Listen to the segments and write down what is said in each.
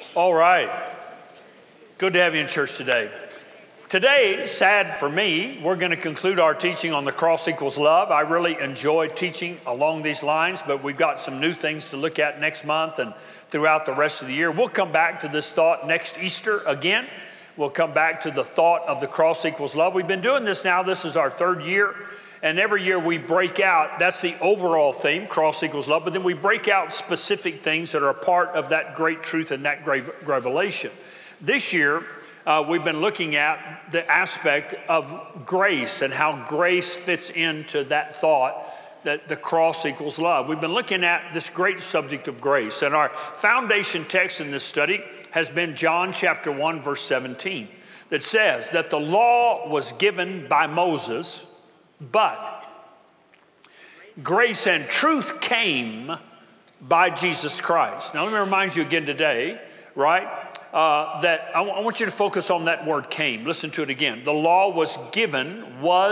All right. Good to have you in church today. Today, sad for me, we're going to conclude our teaching on the cross equals love. I really enjoy teaching along these lines, but we've got some new things to look at next month and throughout the rest of the year. We'll come back to this thought next Easter again. We'll come back to the thought of the cross equals love. We've been doing this now. This is our third year. And every year we break out, that's the overall theme, cross equals love, but then we break out specific things that are a part of that great truth and that great revelation. This year, we've been looking at the aspect of grace and how grace fits into that thought that the cross equals love. We've been looking at this great subject of grace, and our foundation text in this study has been John chapter 1, verse 17, that says that the law was given by Moses, but grace and truth came by Jesus Christ. Now, let me remind you again today, right, that I want you to focus on that word came. Listen to it again. The law was given,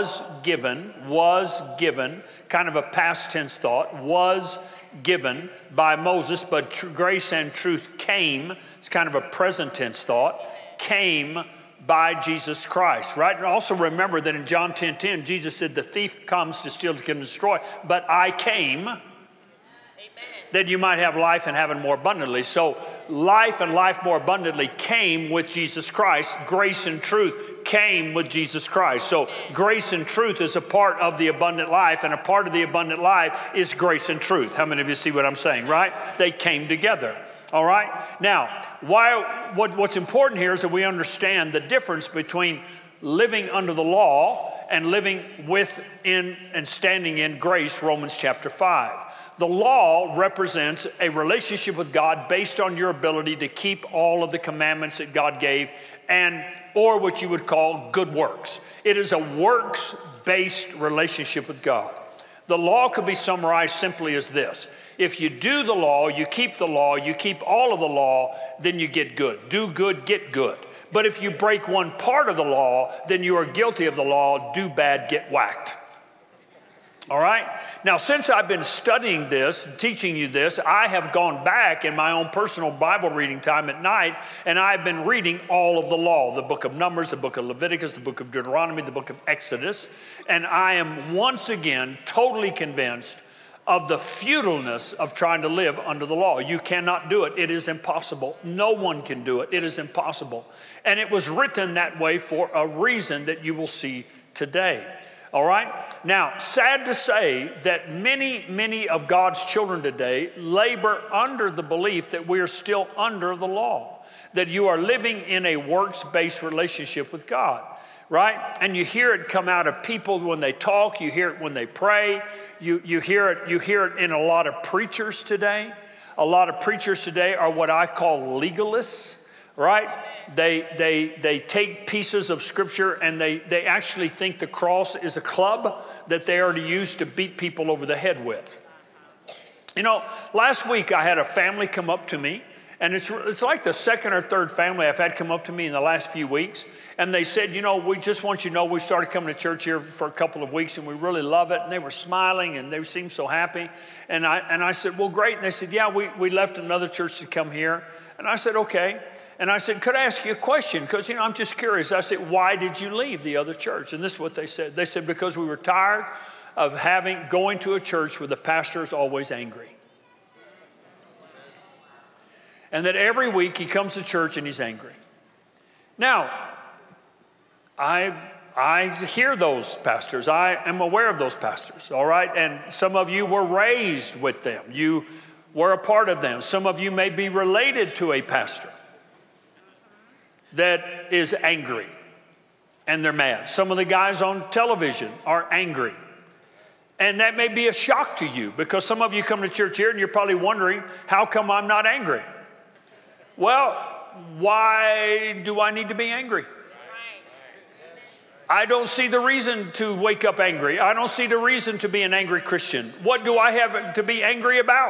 kind of a past tense thought, was given by Moses, but grace and truth came, it's kind of a present tense thought, came by Jesus Christ, right? And also remember that in John 10:10, Jesus said, the thief comes to steal, to kill, and destroy, but I came that you might have life and have it more abundantly. So life and life more abundantly came with Jesus Christ. Grace and truth came with Jesus Christ. So grace and truth is a part of the abundant life, and a part of the abundant life is grace and truth. How many of you see what I'm saying, right? They came together. All right? Now, what's important here is that we understand the difference between living under the law and living within and standing in grace, Romans chapter 5. The law represents a relationship with God based on your ability to keep all of the commandments that God gave, or what you would call good works. It is a works-based relationship with God. The law could be summarized simply as this. If you do the law, you keep the law, you keep all of the law, then you get good. Do good, get good. But if you break one part of the law, then you are guilty of the law. Do bad, get whacked. All right? Now, since I've been studying this, teaching you this, I have gone back in my own personal Bible reading time at night, and I've been reading all of the law, the book of Numbers, the book of Leviticus, the book of Deuteronomy, the book of Exodus, and I am once again totally convinced of the futileness of trying to live under the law. You cannot do it. It is impossible. No one can do it. It is impossible. And it was written that way for a reason that you will see today. All right? Now, sad to say that many of God's children today labor under the belief that we are still under the law, that you are living in a works-based relationship with God, right? And you hear it come out of people when they talk, you hear it when they pray, you hear it in a lot of preachers today. A lot of preachers today are what I call legalists. Right? They take pieces of scripture and they actually think the cross is a club that they are to use to beat people over the head with. You know, last week I had a family come up to me, and it's like the second or third family I've had come up to me in the last few weeks, and they said, you know, we just want you to know we started coming to church here for a couple of weeks and we really love it. And they were smiling and they seemed so happy. And I said, well, great. And they said, yeah, we left another church to come here. And I said, okay. And I said, could I ask you a question? Because, you know, I'm just curious. I said, why did you leave the other church? And this is what they said. They said, because we were tired of going to a church where the pastor is always angry. And that every week he comes to church and he's angry. Now, I hear those pastors. I am aware of those pastors, all right? And some of you were raised with them. You were a part of them. Some of you may be related to a pastor that is angry and they're mad. Some of the guys on television are angry. And that may be a shock to you because some of you come to church here and you're probably wondering, how come I'm not angry? Well, why do I need to be angry? I don't see the reason to wake up angry. I don't see the reason to be an angry Christian. What do I have to be angry about?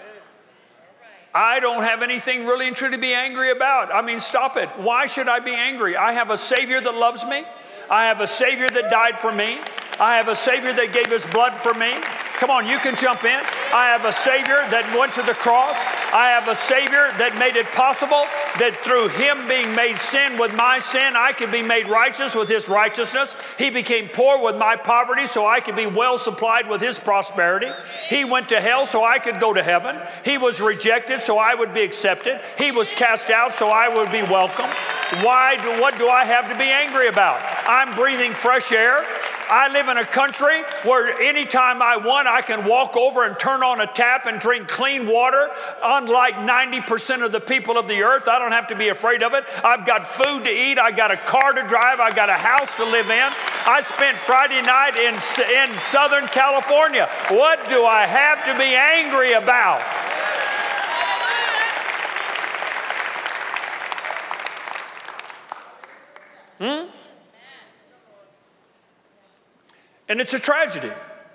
I don't have anything really and truly to be angry about. I mean, stop it. Why should I be angry? I have a Savior that loves me. I have a Savior that died for me. I have a Savior that gave his blood for me. Come on, you can jump in. I have a Savior that went to the cross. I have a Savior that made it possible that through Him being made sin with my sin, I could be made righteous with His righteousness. He became poor with my poverty so I could be well supplied with His prosperity. He went to hell so I could go to heaven. He was rejected so I would be accepted. He was cast out so I would be welcomed. What do I have to be angry about? I'm breathing fresh air. I live in a country where anytime I want, I can walk over and turn on a tap and drink clean water. Unlike 90% of the people of the earth, I don't have to be afraid of it. I've got food to eat. I got a car to drive. I got a house to live in. I spent Friday night in Southern California. What do I have to be angry about? And it's a tragedy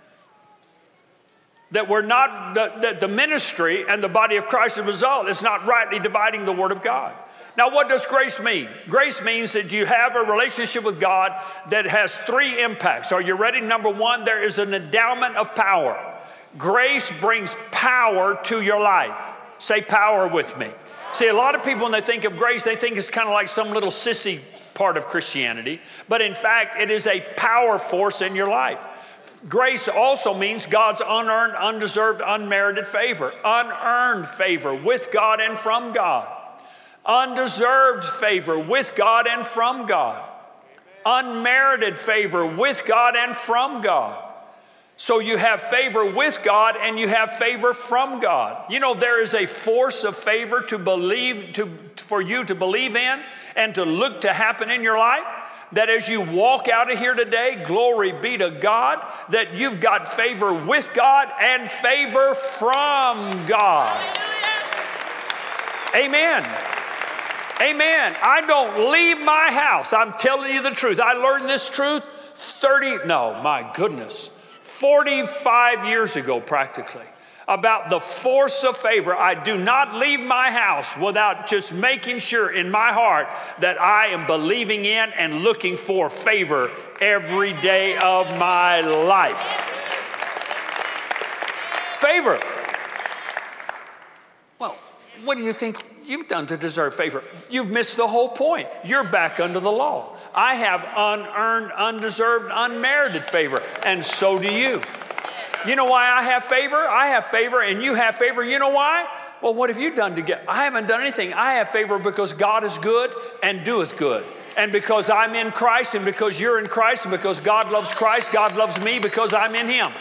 that we're not, that the ministry and the body of Christ, as a result, is not rightly dividing the Word of God. Now, what does grace mean? Grace means that you have a relationship with God that has three impacts. Are you ready? Number one, there is an endowment of power. Grace brings power to your life. Say power with me. See, a lot of people, when they think of grace, they think it's kind of like some little sissy part of Christianity, but in fact, it is a power force in your life. Grace also means God's unearned, undeserved, unmerited favor. Unearned favor with God and from God. Undeserved favor with God and from God. Unmerited favor with God and from God. So you have favor with God and you have favor from God. You know, there is a force of favor to believe, for you to believe in and to look to happen in your life. That as you walk out of here today, glory be to God, that you've got favor with God and favor from God. Amen. Amen. I don't leave my house. I'm telling you the truth. I learned this truth 45 years ago practically, about the force of favor. I do not leave my house without just making sure in my heart that I am believing in and looking for favor every day of my life. Favor. Well, what do you think you've done to deserve favor? You've missed the whole point. You're back under the law. I have unearned, undeserved, unmerited favor, and so do you. You know why I have favor? I have favor and you have favor. You know why? Well, what have you done to get? I haven't done anything. I have favor because God is good and doeth good. And because I'm in Christ and because you're in Christ and because God loves Christ, God loves me because I'm in Him.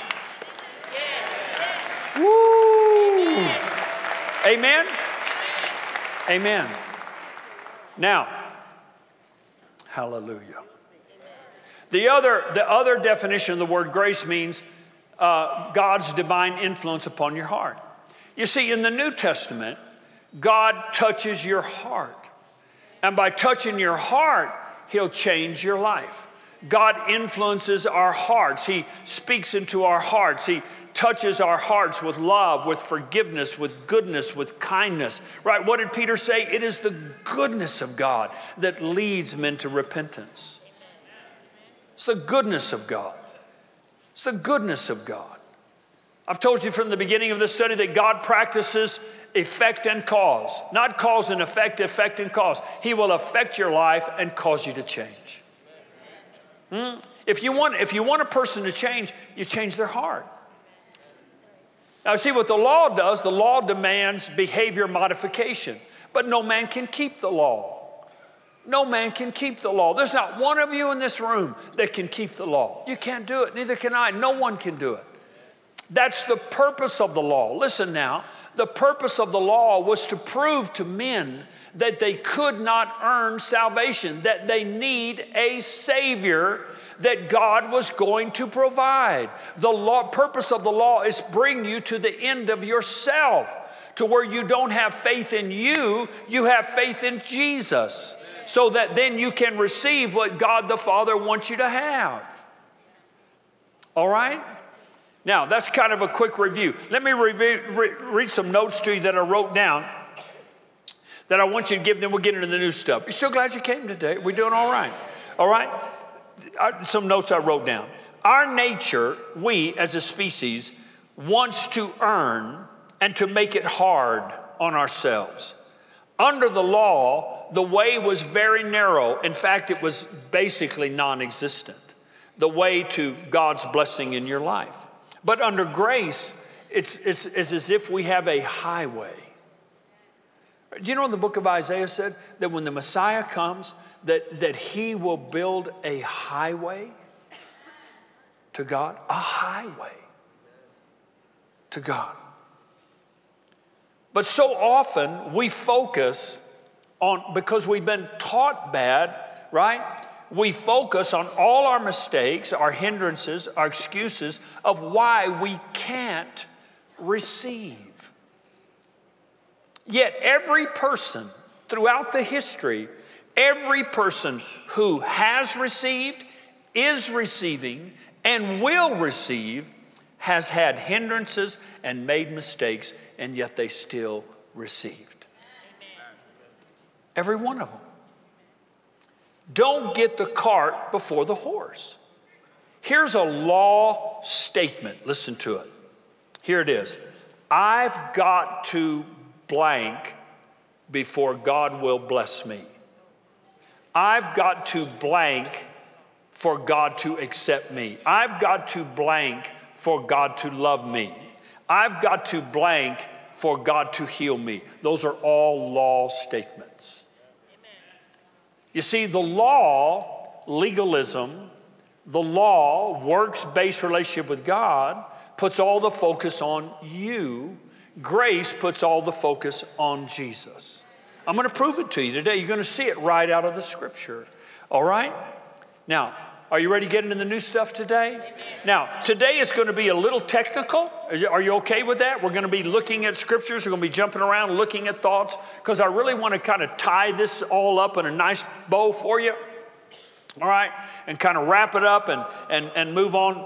Woo! Amen? Amen. Now, hallelujah. The other definition of the word grace means God's divine influence upon your heart. You see, in the New Testament, God touches your heart. And by touching your heart, He'll change your life. God influences our hearts. He speaks into our hearts. He touches our hearts with love, with forgiveness, with goodness, with kindness. Right? What did Peter say? It is the goodness of God that leads men to repentance. It's the goodness of God. It's the goodness of God. I've told you from the beginning of this study that God practices effect and cause. Not cause and effect, effect and cause. He will affect your life and cause you to change. If you want a person to change, you change their heart. Now see what the law does. The law demands behavior modification. But no man can keep the law. No man can keep the law. There's not one of you in this room that can keep the law. You can't do it. Neither can I. No one can do it. That's the purpose of the law. Listen now. The purpose of the law was to prove to men that they could not earn salvation, that they need a Savior that God was going to provide. The purpose of the law is bring you to the end of yourself, to where you don't have faith in you, you have faith in Jesus, so that then you can receive what God the Father wants you to have. All right? Now, that's kind of a quick review. Let me read some notes to you that I wrote down that I want you to give, then we'll get into the new stuff. You still glad you came today? We're doing all right. All right? Some notes I wrote down. Our nature, we as a species, wants to earn and to make it hard on ourselves. Under the law, the way was very narrow. In fact, it was basically non-existent, the way to God's blessing in your life. But under grace, it's as if we have a highway. Do you know the book of Isaiah said that when the Messiah comes, that he will build a highway to God? A highway to God. But so often we focus on, because we've been taught bad, right? We focus on all our mistakes, our hindrances, our excuses of why we can't receive. Yet every person throughout the history, every person who has received, is receiving, and will receive has had hindrances and made mistakes, and yet they still received. Amen. Every one of them. Don't get the cart before the horse. Here's a law statement. Listen to it. Here it is. I've got to blank before God will bless me. I've got to blank for God to accept me. I've got to blank for God to love me. I've got to blank for God to heal me. Those are all law statements. Amen. You see, the law, legalism, the law, works-based relationship with God, puts all the focus on you. Grace puts all the focus on Jesus. I'm going to prove it to you today. You're going to see it right out of the scripture. All right? Now, are you ready to get into the new stuff today? Amen. Now, today is going to be a little technical. Are you okay with that? We're going to be looking at scriptures. We're going to be jumping around, looking at thoughts, because I really want to kind of tie this all up in a nice bow for you. All right? And kind of wrap it up and move on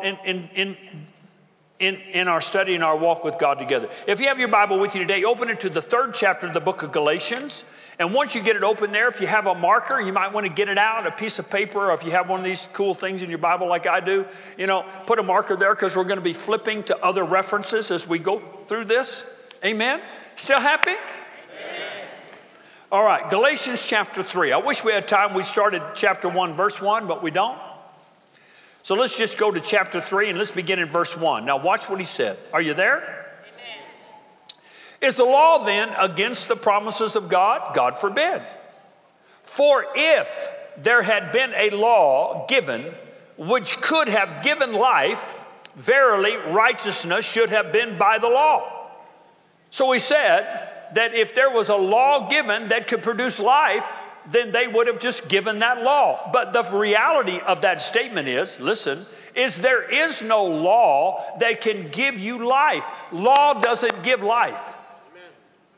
in our study and our walk with God together. If you have your Bible with you today, open it to the 3rd chapter of the book of Galatians. And once you get it open there, if you have a marker, you might want to get it out, a piece of paper, or if you have one of these cool things in your Bible like I do, put a marker there, because we're going to be flipping to other references as we go through this. Amen? Still happy? Amen. All right, Galatians chapter 3. I wish we had time. We started chapter 1, verse 1, but we don't. So let's just go to chapter 3 and let's begin in verse 1. Now watch what he said. Are you there? Amen. Is the law then against the promises of God? God forbid. For if there had been a law given which could have given life, verily righteousness should have been by the law. So he said that if there was a law given that could produce life, then they would have just given that law. But the reality of that statement is, listen, is there is no law that can give you life. Law doesn't give life. Amen.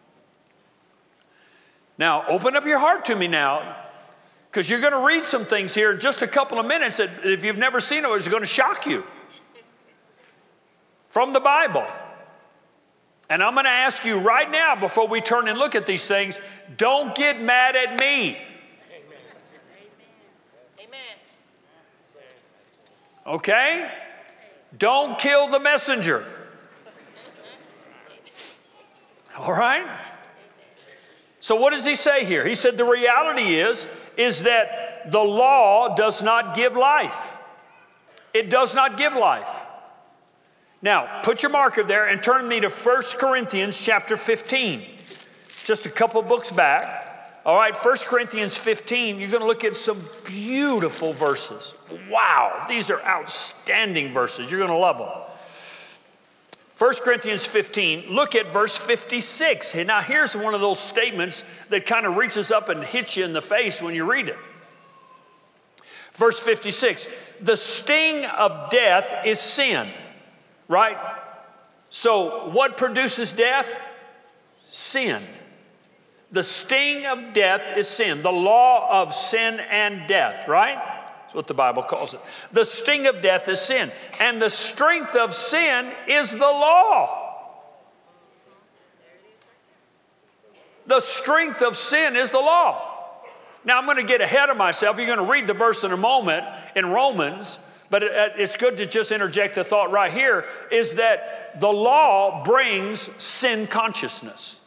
Now, open up your heart to me now, because you're going to read some things here in just a couple of minutes that if you've never seen it, it's going to shock you. From the Bible. And I'm going to ask you right now, before we turn and look at these things, don't get mad at me. Amen. Okay? Don't kill the messenger. All right? So what does he say here? He said the reality is that the law does not give life. It does not give life. Now, put your marker there and turn me to 1 Corinthians chapter 15. Just a couple books back. All right, 1 Corinthians 15, you're going to look at some beautiful verses. Wow, these are outstanding verses. You're going to love them. 1 Corinthians 15, look at verse 56. And now, here's one of those statements that kind of reaches up and hits you in the face when you read it. Verse 56, the sting of death is sin. Right? So what produces death? Sin. The sting of death is sin. The law of sin and death, right? That's what the Bible calls it. The sting of death is sin. And the strength of sin is the law. The strength of sin is the law. Now I'm going to get ahead of myself. You're going to read the verse in a moment in Romans. But it's good to just interject the thought right here, is that the law brings sin consciousness.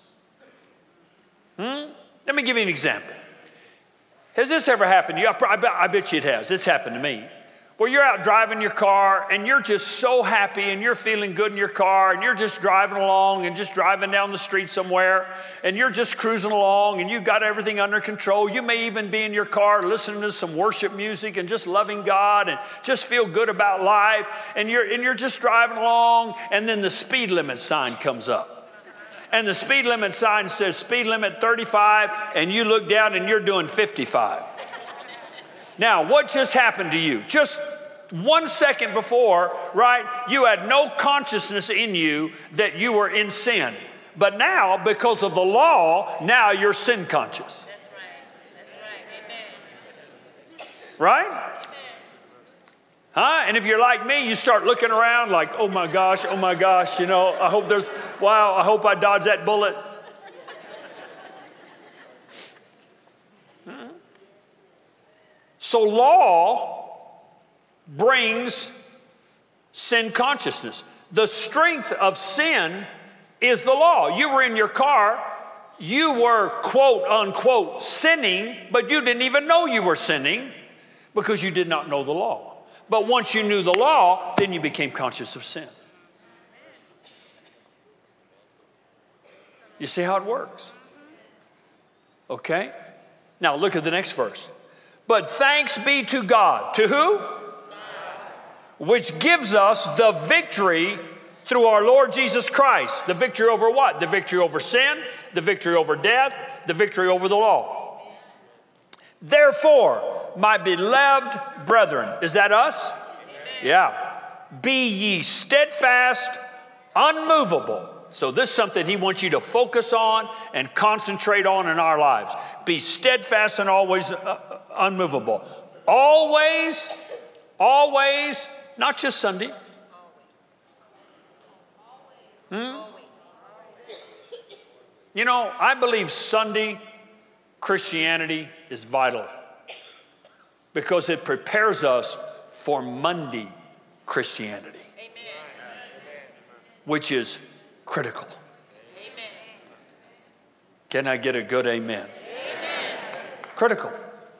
Let me give you an example. Has this ever happened to you? I bet you it has. It's happened to me. Where you're out driving your car and you're just so happy and you're feeling good in your car and you're just driving along and just driving down the street somewhere and you're just cruising along and you've got everything under control. You may even be in your car listening to some worship music and just loving God and just feel good about life, and you're just driving along, and then the speed limit sign comes up. And the speed limit sign says speed limit 35, and you look down and you're doing 55. Now, what just happened to you? Just 1 second before, right, you had no consciousness in you that you were in sin. But now, because of the law, now you're sin conscious. That's right. Amen. Right? Huh? And if you're like me, you start looking around like, oh my gosh, you know, I hope I dodge that bullet. So law brings sin consciousness. The strength of sin is the law. You were in your car, you were quote unquote sinning, but you didn't even know you were sinning because you did not know the law. But once you knew the law, then you became conscious of sin. You see how it works? Okay? Now look at the next verse. But thanks be to God. To who? Which gives us the victory through our Lord Jesus Christ. The victory over what? The victory over sin, the victory over death, the victory over the law. Therefore, my beloved brethren, is that us? Amen. Yeah. Be ye steadfast, unmovable. So this is something he wants you to focus on and concentrate on in our lives. Be steadfast and always unmovable. Always, not just Sunday. You know, I believe Sunday Christianity is vital because it prepares us for Monday Christianity, which is critical. Amen. Can I get a good amen? Critical.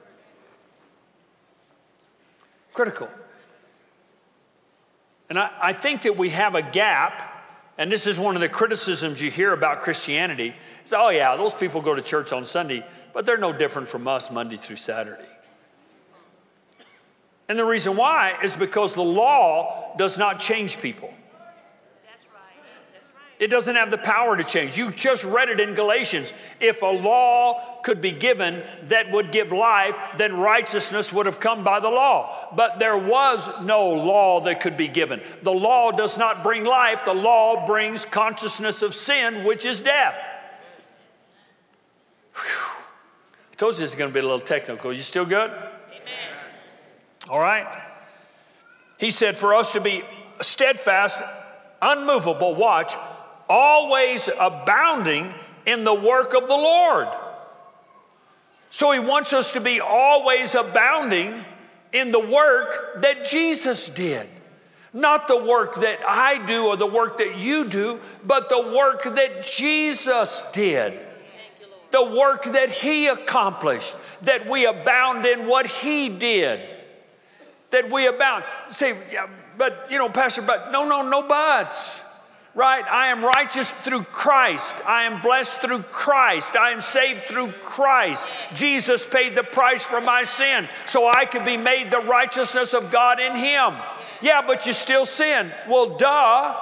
And I think that we have a gap, and this is one of the criticisms you hear about Christianity. Is, oh yeah, those people go to church on Sunday, but they're no different from us Monday through Saturday. And the reason why is because the law does not change people. That's right. It doesn't have the power to change. You just read it in Galatians. If a law could be given that would give life, then righteousness would have come by the law. But there was no law that could be given. The law does not bring life. The law brings consciousness of sin, which is death. Whew. I told you this is going to be a little technical. You still good? Amen. All right. He said for us to be steadfast, unmovable, watch, always abounding in the work of the Lord. So he wants us to be always abounding in the work that Jesus did. Not the work that I do or the work that you do, but the work that Jesus did. The work that he accomplished, that we abound in what he did. That we abound. Say, yeah, but, you know, Pastor, but no buts. Right? I am righteous through Christ. I am blessed through Christ. I am saved through Christ. Jesus paid the price for my sin so I could be made the righteousness of God in him. Yeah, but you still sin. Well, duh.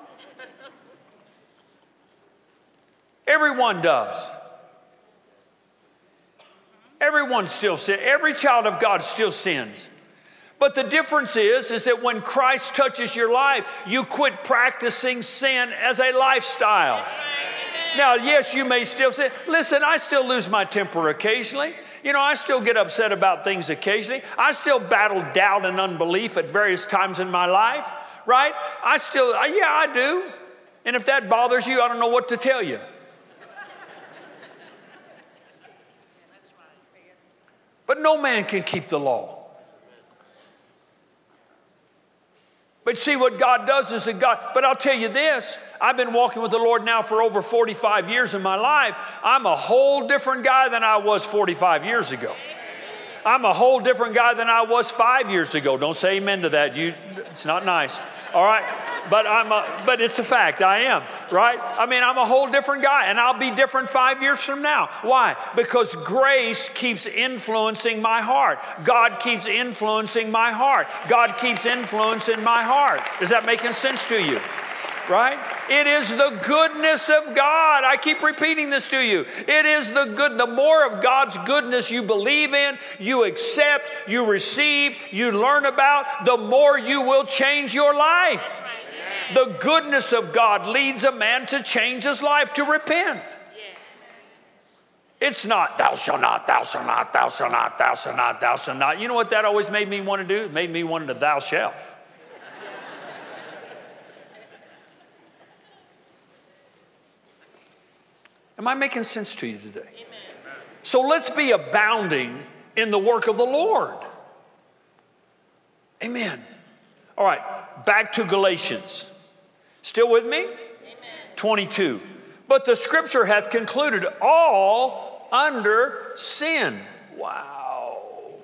Everyone does. Everyone still sins. Every child of God still sins. But the difference is that when Christ touches your life, you quit practicing sin as a lifestyle. That's right. Now, yes, you may still sin. Listen, I still lose my temper occasionally. You know, I still get upset about things occasionally. I still battle doubt and unbelief at various times in my life, right? I do. And if that bothers you, I don't know what to tell you. But no man can keep the law. see what God does is that God, but I'll tell you this, I've been walking with the Lord now for over 45 years in my life. I'm a whole different guy than I was 45 years ago. I'm a whole different guy than I was 5 years ago. Don't say amen to that. It's not nice. All right? But it's a fact. I am, right? I mean, I'm a whole different guy, and I'll be different 5 years from now. Why? Because grace keeps influencing my heart. God keeps influencing my heart. God keeps influencing my heart. Is that making sense to you? Right? It is the goodness of God. I keep repeating this to you. It is the more of God's goodness you believe in, you accept, you receive, you learn about, the more you will change your life. The goodness of God leads a man to change his life, to repent. It's not, thou shalt not, thou shalt not, thou shalt not, thou shalt not, thou shalt not. You know what that always made me want to do? It made me want to thou shalt. Am I making sense to you today? Amen. So let's be abounding in the work of the Lord. Amen. All right, back to Galatians. Still with me? Amen. 22. But the scripture hath concluded all under sin. Wow.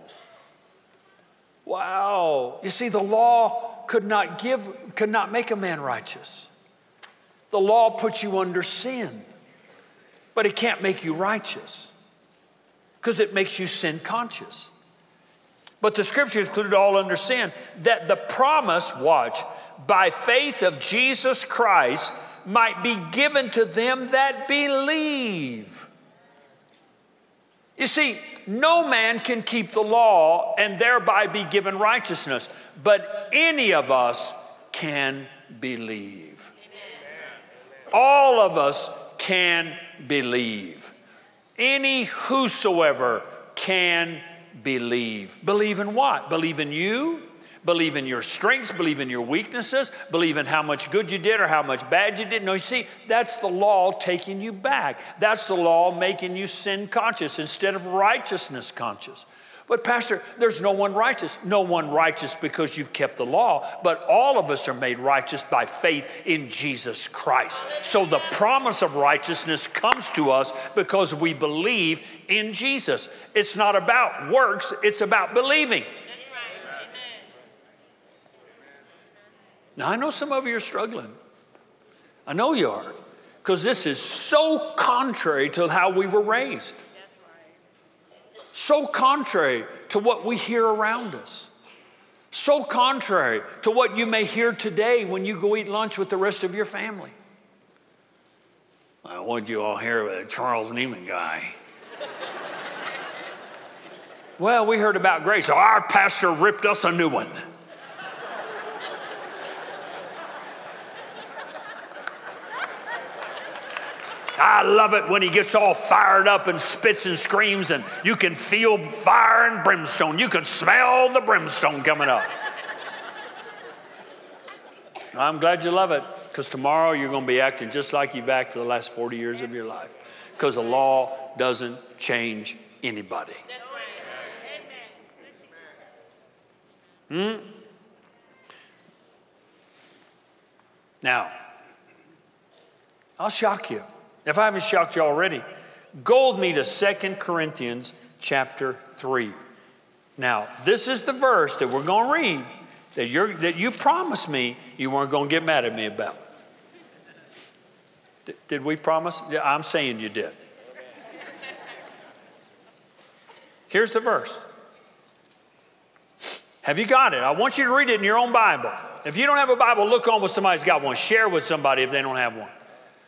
Wow. You see, the law could not make a man righteous. The law puts you under sin. But it can't make you righteous because it makes you sin conscious. But the scripture included all under sin, that the promise, watch, by faith of Jesus Christ might be given to them that believe. You see, no man can keep the law and thereby be given righteousness, but any of us can believe. All of us can believe. Any whosoever can believe. Believe in what? Believe in you. Believe in your strengths. Believe in your weaknesses. Believe in how much good you did or how much bad you did. No, you see, that's the law taking you back. That's the law making you sin conscious instead of righteousness conscious. But Pastor, there's no one righteous. No one righteous because you've kept the law, but all of us are made righteous by faith in Jesus Christ. So the promise of righteousness comes to us because we believe in Jesus. It's not about works, it's about believing. That's right. Amen. Now I know some of you are struggling. I know you are, because this is so contrary to how we were raised. So contrary to what we hear around us. So contrary to what you may hear today when you go eat lunch with the rest of your family. What'd you all hear about the Charles Neiman guy? Well, we heard about grace. So our pastor ripped us a new one. I love it when he gets all fired up and spits and screams and you can feel fire and brimstone. You can smell the brimstone coming up. I'm glad you love it, because tomorrow you're going to be acting just like you've acted for the last 40 years of your life, because the law doesn't change anybody. That's right. Now, I'll shock you. If I haven't shocked you already, go with me to 2 Corinthians chapter 3. Now, this is the verse that we're going to read that you promised me you weren't going to get mad at me about. Did we promise? Yeah, I'm saying you did. Here's the verse. Have you got it? I want you to read it in your own Bible. If you don't have a Bible, look on with somebody's got one. Share with somebody if they don't have one.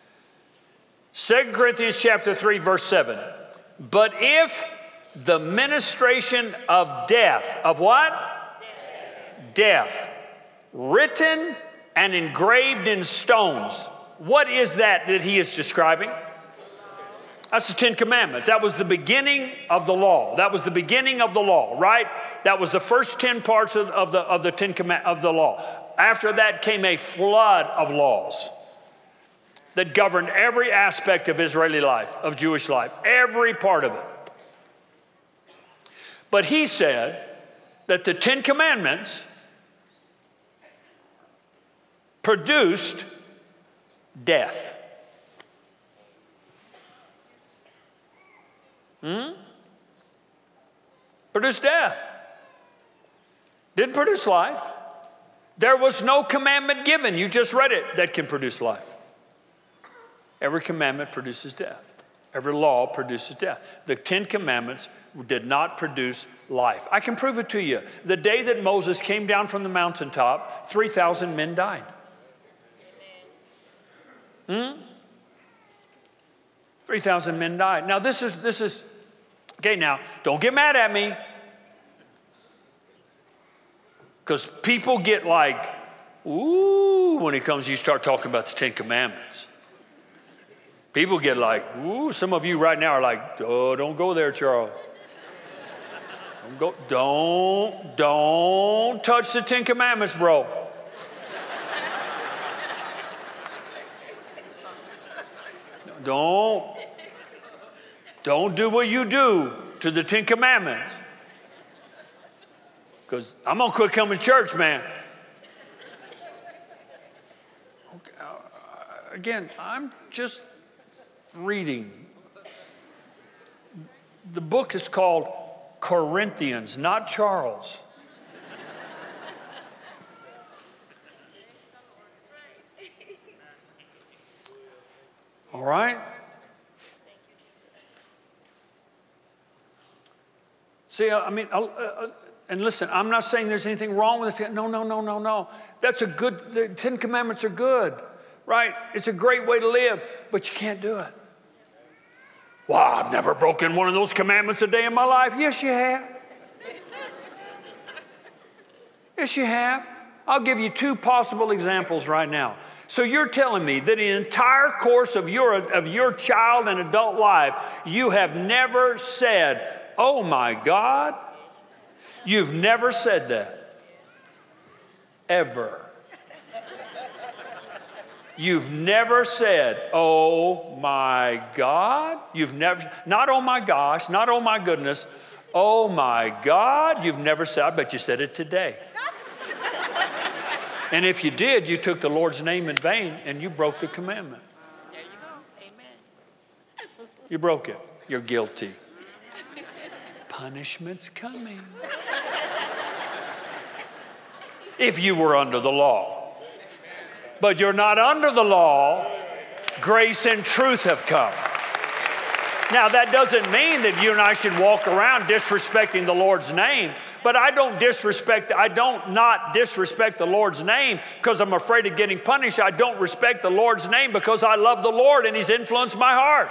2 Corinthians chapter 3, verse 7. But if the ministration of death, of what? Death, written and engraved in stones. What is that he is describing? That's the Ten Commandments. That was the beginning of the law. That was the beginning of the law, right? That was the first 10 parts of the Ten Commandments of the law. After that came a flood of laws that governed every aspect of Israeli life, of Jewish life, every part of it. But he said that the Ten Commandments produced death. Produced death. Didn't produce life. There was no commandment given, you just read it, that can produce life. Every commandment produces death. Every law produces death. The 10 Commandments did not produce life. I can prove it to you. The day that Moses came down from the mountaintop, 3,000 men died. 3,000 men died. Now this is, okay, now don't get mad at me. Because people get like, ooh, when it comes, you start talking about the 10 Commandments. People get like, ooh, some of you right now are like, oh, don't go there, Charles. Don't touch the 10 Commandments, bro. Don't do what you do to the 10 Commandments. Because I'm going to quit coming to church, man. Okay, again, I'm just reading. The book is called Corinthians, not Charles. All right? See, I mean, and listen, I'm not saying there's anything wrong with it. No. That's a good, the 10 Commandments are good, right? It's a great way to live, but you can't do it. Well, I've never broken one of those commandments a day in my life. Yes, you have. Yes, you have. I'll give you 2 possible examples right now. So you're telling me that in the entire course of your child and adult life, you have never said, oh my God? You've never said that. Ever. You've never said, oh my God. You've never, not oh my gosh, not oh my goodness. Oh my God. You've never said, I bet you said it today. And if you did, you took the Lord's name in vain and you broke the commandment. There you go. Amen. You broke it. You're guilty. Punishment's coming. If you were under the law. But you're not under the law. Grace and truth have come. Now, that doesn't mean that you and I should walk around disrespecting the Lord's name. But I don't not disrespect the Lord's name because I'm afraid of getting punished. I don't respect the Lord's name because I love the Lord and He's influenced my heart.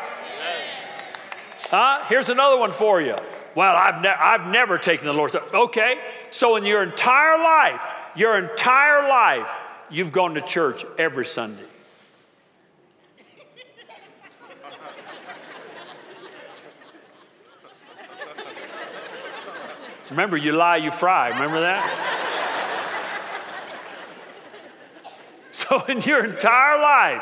Here's another one for you. Well, I've never taken the Lord's name. Okay, so in your entire life, you've gone to church every Sunday. Remember, you lie, you fry. Remember that? So in your entire life,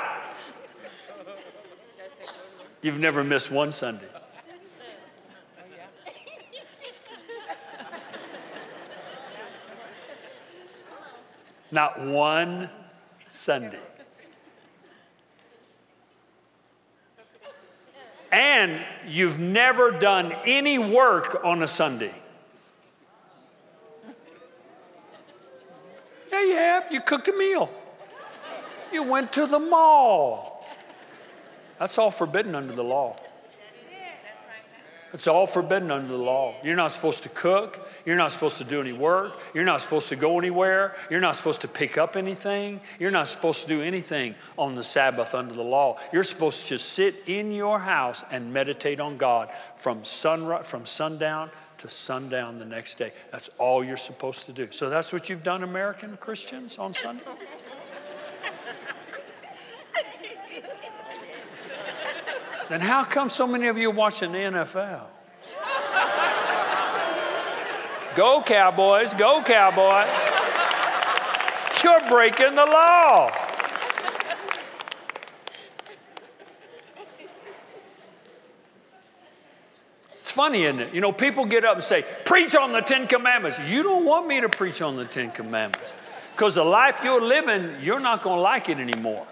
you've never missed one Sunday. Not one Sunday. And you've never done any work on a Sunday. Yeah, you have. You cooked a meal. You went to the mall. That's all forbidden under the law. It's all forbidden under the law. You're not supposed to cook. You're not supposed to do any work. You're not supposed to go anywhere. You're not supposed to pick up anything. You're not supposed to do anything on the Sabbath under the law. You're supposed to just sit in your house and meditate on God from sundown to sundown the next day. That's all you're supposed to do. So that's what you've done, American Christians, on Sunday? Then how come so many of you are watching the NFL? Go Cowboys, go Cowboys. You're breaking the law. It's funny, isn't it? You know, people get up and say, preach on the 10 Commandments. You don't want me to preach on the 10 Commandments. Because the life you're living, you're not going to like it anymore.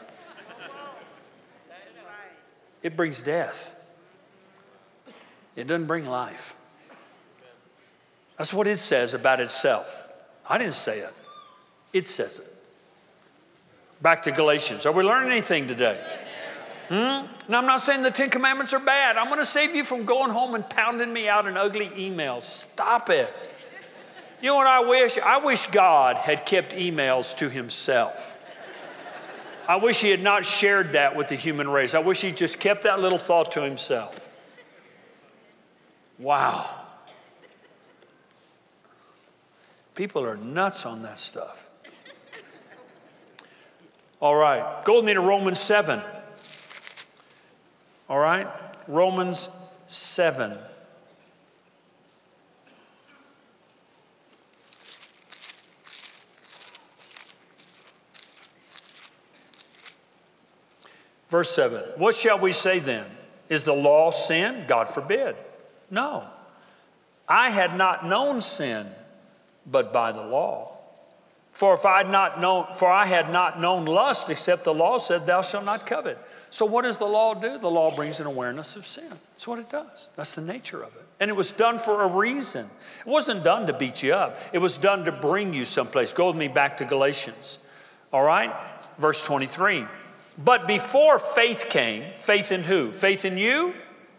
It brings death. It doesn't bring life. That's what it says about itself. I didn't say it. It says it. Back to Galatians. Are we learning anything today? Now, I'm not saying the 10 Commandments are bad. I'm going to save you from going home and pounding me out in ugly emails. Stop it. You know what I wish? I wish God had kept emails to himself. I wish he had not shared that with the human race. I wish he just kept that little thought to himself. Wow. People are nuts on that stuff. All right, go with me to Romans 7. All right, Romans 7. Verse 7, what shall we say then? Is the law sin? God forbid. No. I had not known sin, but by the law. For I had not known lust, except the law said, thou shalt not covet. So what does the law do? The law brings an awareness of sin. That's what it does. That's the nature of it. And it was done for a reason. It wasn't done to beat you up. It was done to bring you someplace. Go with me back to Galatians. All right? Verse 23. But before faith came, faith in who? Faith in you?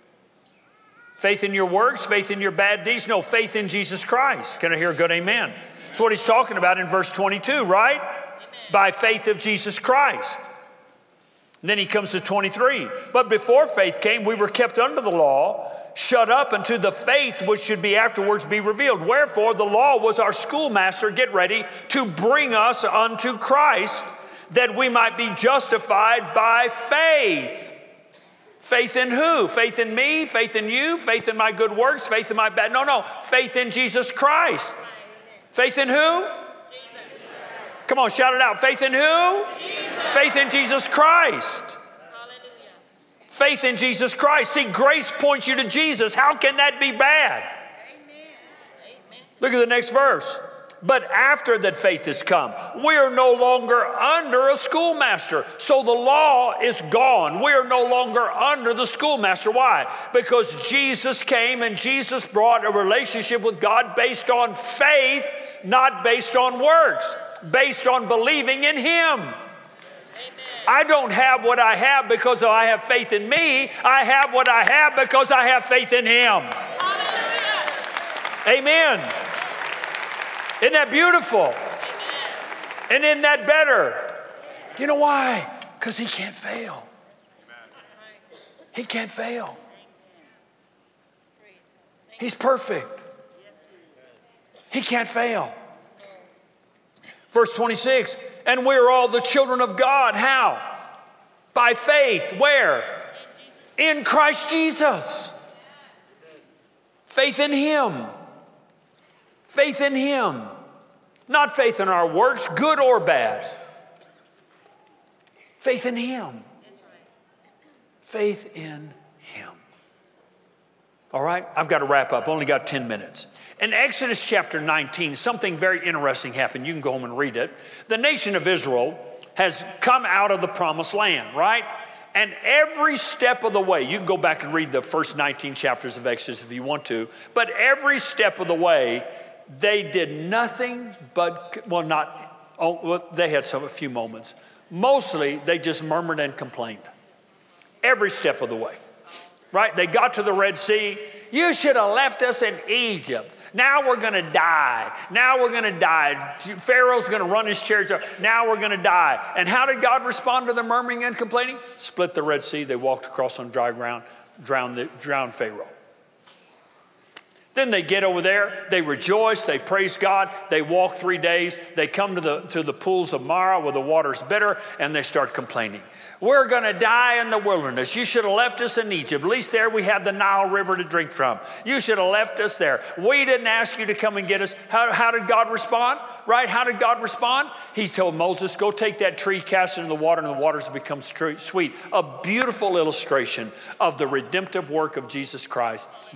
Faith in your works? Faith in your bad deeds? No, faith in Jesus Christ. Can I hear a good amen? That's what he's talking about in verse 22, right? Amen. By faith of Jesus Christ. And then he comes to 23. But before faith came, we were kept under the law, shut up unto the faith which should be afterwards be revealed. Wherefore the law was our schoolmaster, get ready, to bring us unto Christ, that we might be justified by faith. Faith in who? Faith in me? Faith in you? Faith in my good works? Faith in my bad? No. Faith in Jesus Christ. Faith in who? Jesus. Come on, shout it out. Faith in who? Jesus. Faith in Jesus Christ. Hallelujah. Faith in Jesus Christ. See, grace points you to Jesus. How can that be bad? Amen. Look at the next verse. But after that faith has come, we are no longer under a schoolmaster. So the law is gone. We are no longer under the schoolmaster. Why? Because Jesus came and Jesus brought a relationship with God based on faith, not based on works, based on believing in Him. Amen. I don't have what I have because I have faith in me. I have what I have because I have faith in Him. Hallelujah. Amen. Isn't that beautiful? Amen. And isn't that better? You know why? Because He can't fail. He can't fail. He's perfect. He can't fail. Verse 26, and we're all the children of God. How? By faith. Where? In Christ Jesus. Faith in Him. Faith in Him. Not faith in our works, good or bad. Faith in Him. Faith in Him. All right, I've got to wrap up. Only got 10 minutes. In Exodus chapter 19, something very interesting happened. You can go home and read it. The nation of Israel has come out of the promised land, right? And every step of the way, you can go back and read the first 19 chapters of Exodus if you want to, but every step of the way, they did nothing but, they had a few moments. Mostly, they just murmured and complained. Every step of the way, right? They got to the Red Sea. You should have left us in Egypt. Now we're going to die. Now we're going to die. Pharaoh's going to run his chariots. Now we're going to die. And how did God respond to the murmuring and complaining? Split the Red Sea. They walked across on dry ground, drowned Pharaoh. Then they get over there, they rejoice, they praise God, they walk 3 days, they come to the pools of Marah where the water's bitter, and they start complaining. We're going to die in the wilderness. You should have left us in Egypt. At least there we had the Nile River to drink from. You should have left us there. We didn't ask you to come and get us. How did God respond? Right? How did God respond? He told Moses, go take that tree, cast it in the water, and the waters become sweet. A beautiful illustration of the redemptive work of Jesus Christ, the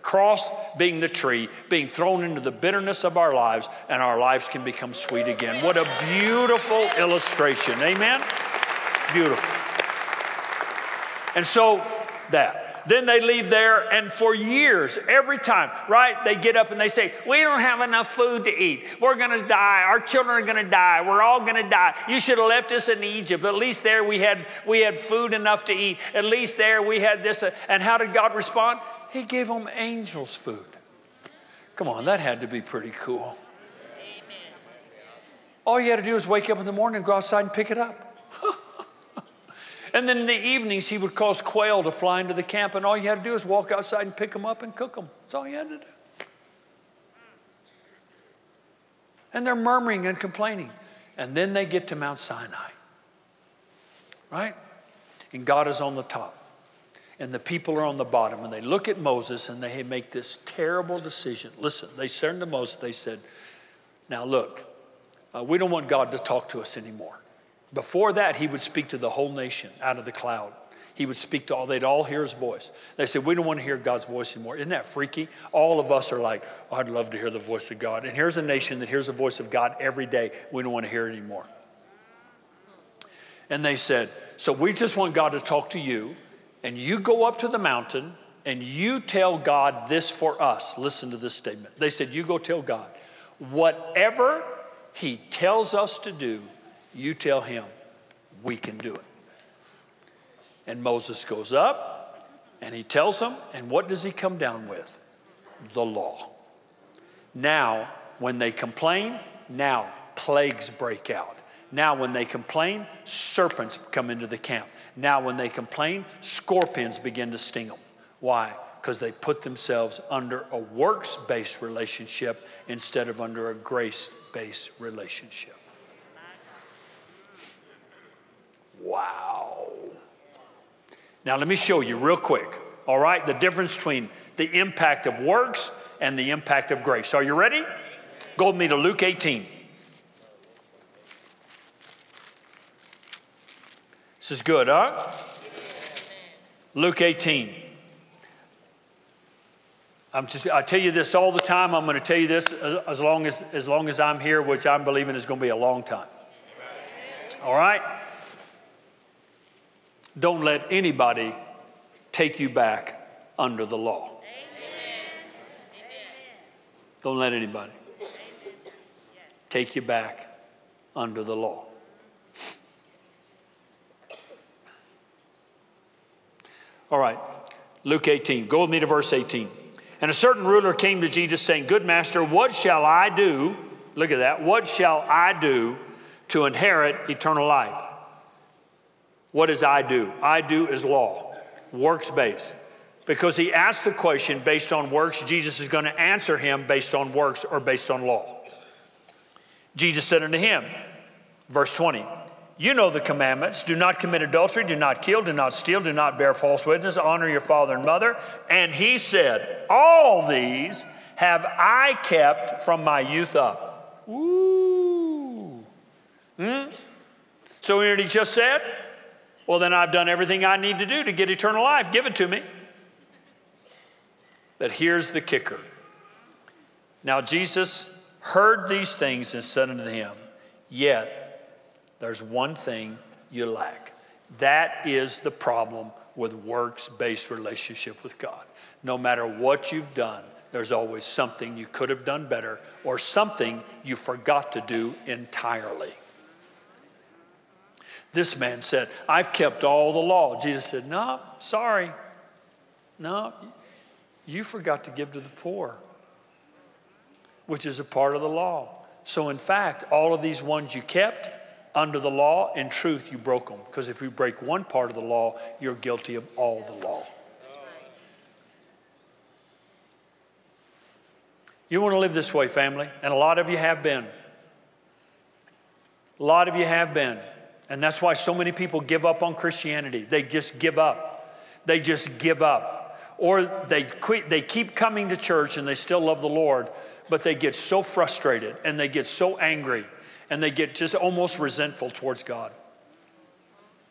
cross being the tree, being thrown into the bitterness of our lives, and our lives can become sweet again. What a beautiful illustration. Amen? Beautiful. And so then they leave there, and for years, every time, right, they get up and they say, we don't have enough food to eat. We're going to die. Our children are going to die. We're all going to die. You should have left us in Egypt. At least there we had food enough to eat. At least there we had this. And how did God respond? He gave them angels' food. Come on, that had to be pretty cool. Amen. All you had to do was wake up in the morning and go outside and pick it up. And then in the evenings, he would cause quail to fly into the camp, and all you had to do is walk outside and pick them up and cook them. That's all you had to do. And they're murmuring and complaining. And then they get to Mount Sinai, right? And God is on the top, and the people are on the bottom, and they look at Moses, and they make this terrible decision. Listen, they turned to Moses, they said, now look, we don't want God to talk to us anymore. Before that, he would speak to the whole nation out of the cloud. He would speak to all, they'd all hear his voice. They said, we don't want to hear God's voice anymore. Isn't that freaky? All of us are like, oh, I'd love to hear the voice of God. And here's a nation that hears the voice of God every day. We don't want to hear it anymore. And they said, so we just want God to talk to you, and you go up to the mountain, and you tell God this for us. Listen to this statement. They said, you go tell God, whatever he tells us to do, you tell him, we can do it. And Moses goes up, and he tells them, and what does he come down with? The law. Now, when they complain, now plagues break out. Now, when they complain, serpents come into the camp. Now, when they complain, scorpions begin to sting them. Why? Because they put themselves under a works-based relationship instead of under a grace-based relationship. Wow. Now let me show you real quick, all right, the difference between the impact of works and the impact of grace. Are you ready? Go with me to Luke 18. This is good, huh? Luke 18. I tell you this all the time. I'm going to tell you this as long as I'm here, which I'm believing is going to be a long time. All right? Don't let anybody take you back under the law. Don't let anybody take you back under the law. All right, Luke 18. Go with me to verse 18. And a certain ruler came to Jesus saying, good master, what shall I do? Look at that. What shall I do to inherit eternal life? What does I do? I do is law, works-based. Because he asked the question based on works, Jesus is going to answer him based on works or based on law. Jesus said unto him, verse 20, you know the commandments. Do not commit adultery, do not kill, do not steal, do not bear false witness, honor your father and mother. And he said, all these have I kept from my youth up. Woo. So what he just said? Well, then I've done everything I need to do to get eternal life. Give it to me. But here's the kicker. Now Jesus heard these things and said unto him, yet there's one thing you lack. That is the problem with works-based relationship with God. No matter what you've done, there's always something you could have done better or something you forgot to do entirely. This man said, I've kept all the law. Jesus said, no, sorry. No, you forgot to give to the poor, which is a part of the law. So in fact, all of these ones you kept under the law, in truth, you broke them. Because if you break one part of the law, you're guilty of all the law. You want to live this way, family, and a lot of you have been. A lot of you have been. And that's why so many people give up on Christianity. They just give up. They just give up. Or they quit, they keep coming to church and they still love the Lord, but they get so frustrated and they get so angry and they get just almost resentful towards God.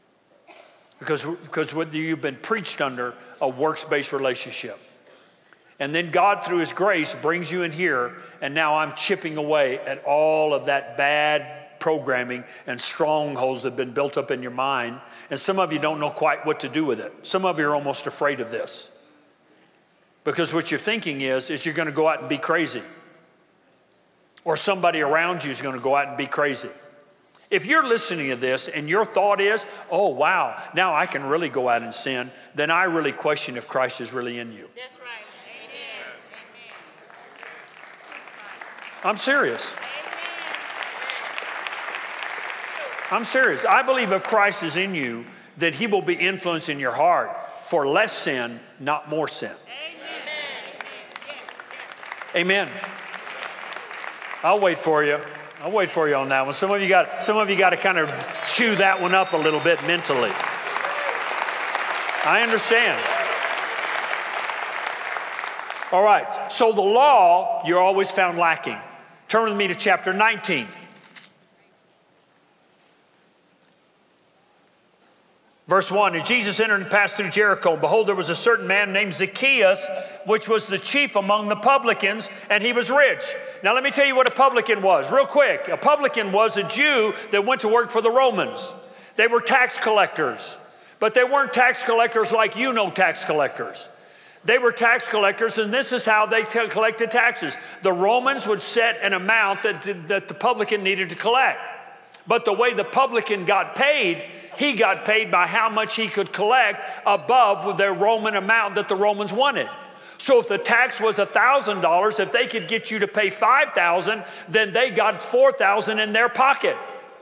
Because whether you've been preached under a works-based relationship. And then God, through his grace, brings you in here, and now I'm chipping away at all of that bad programming and strongholds that have been built up in your mind. And some of you don't know quite what to do with it. Some of you are almost afraid of this. Because what you're thinking is you're going to go out and be crazy. Or somebody around you is going to go out and be crazy. If you're listening to this and your thought is, oh, wow, now I can really go out and sin, then I really question if Christ is really in you. That's right. Amen. I'm serious. I'm serious. I believe if Christ is in you, that he will be influencing your heart for less sin, not more sin. Amen. I'll wait for you. I'll wait for you on that one. Some of you got to kind of chew that one up a little bit mentally. I understand. All right. So the law, you're always found lacking. Turn with me to chapter 19. Verse 1, and Jesus entered and passed through Jericho. And behold, there was a certain man named Zacchaeus, which was the chief among the publicans, and he was rich. Now let me tell you what a publican was, real quick. A publican was a Jew that went to work for the Romans. They were tax collectors, but they weren't tax collectors like you know tax collectors. They were tax collectors, and this is how they collected taxes. The Romans would set an amount that the publican needed to collect. But the way the publican got paid, he got paid by how much he could collect above the Roman amount that the Romans wanted. So if the tax was $1,000, if they could get you to pay $5,000, then they got $4,000 in their pocket.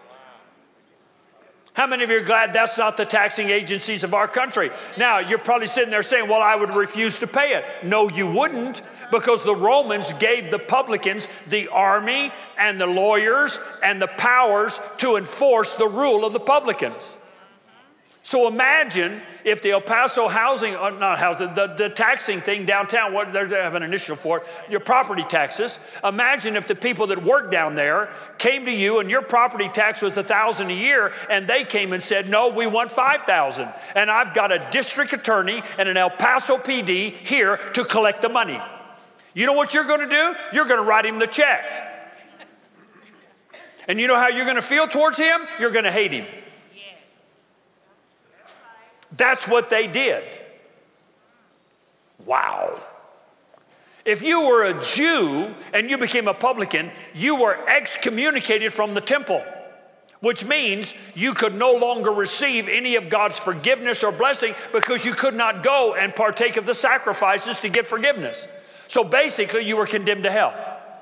How many of you are glad that's not the taxing agencies of our country? Now, you're probably sitting there saying, well, I would refuse to pay it. No, you wouldn't, because the Romans gave the publicans the army and the lawyers and the powers to enforce the rule of the publicans. So imagine if the El Paso the taxing thing downtown, what they have an initial for it, your property taxes. Imagine if the people that work down there came to you and your property tax was $1,000 a year, and they came and said, no, we want $5,000. And I've got a district attorney and an El Paso PD here to collect the money. You know what you're going to do? You're going to write him the check. And you know how you're going to feel towards him? You're going to hate him. That's what they did. Wow. If you were a Jew and you became a publican, you were excommunicated from the temple, which means you could no longer receive any of God's forgiveness or blessing because you could not go and partake of the sacrifices to get forgiveness. So basically, you were condemned to hell.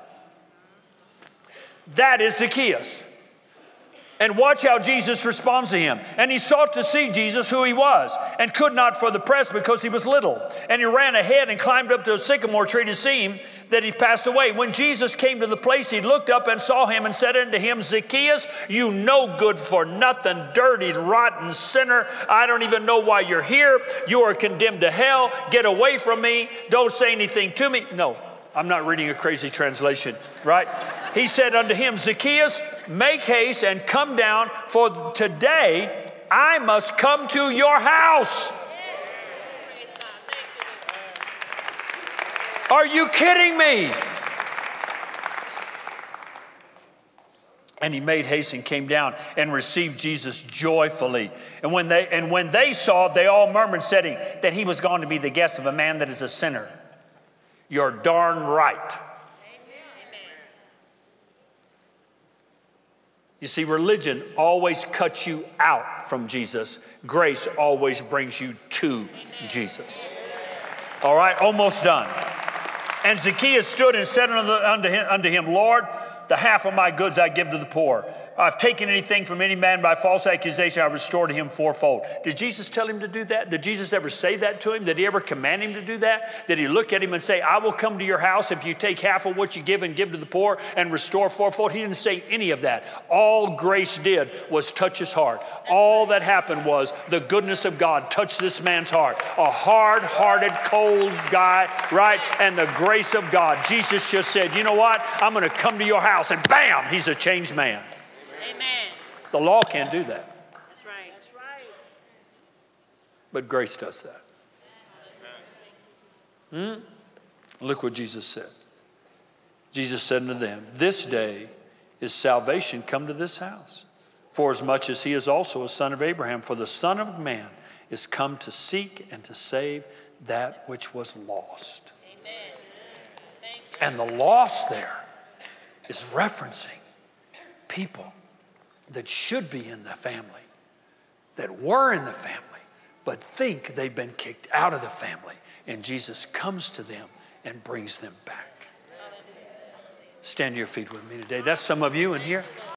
That is Zacchaeus. And watch how Jesus responds to him. And he sought to see Jesus, who he was, and could not for the press because he was little. And he ran ahead and climbed up to a sycamore tree to see him, that he passed away. When Jesus came to the place, he looked up and saw him and said unto him, Zacchaeus, you no good for nothing, dirty, rotten sinner. I don't even know why you're here. You are condemned to hell. Get away from me. Don't say anything to me. No, I'm not reading a crazy translation, right? He said unto him, Zacchaeus, make haste and come down, for today I must come to your house. Are you kidding me? And he made haste and came down and received Jesus joyfully. And when they saw, they all murmured, saying that he was gone to be the guest of a man that is a sinner. You're darn right. You see, religion always cuts you out from Jesus. Grace always brings you to Jesus. All right, almost done. And Zacchaeus stood and said unto him, Lord, the half of my goods I give to the poor. I've taken anything from any man by false accusation, I restore to him fourfold. Did Jesus tell him to do that? Did Jesus ever say that to him? Did he ever command him to do that? Did he look at him and say, I will come to your house if you take half of what you give and give to the poor and restore fourfold? He didn't say any of that. All grace did was touch his heart. All that happened was the goodness of God touched this man's heart. A hard-hearted, cold guy, right? And the grace of God. Jesus just said, you know what? I'm going to come to your house, and bam, he's a changed man. Amen. The law can't do that. That's right. That's right. But grace does that. Look what Jesus said. Jesus said unto them, this day is salvation come to this house, for as much as he is also a son of Abraham. For the Son of Man is come to seek and to save that which was lost. Amen. Thank you. And the lost there is referencing people that should be in the family, that were in the family, but think they've been kicked out of the family. And Jesus comes to them and brings them back. Stand to your feet with me today. That's some of you in here.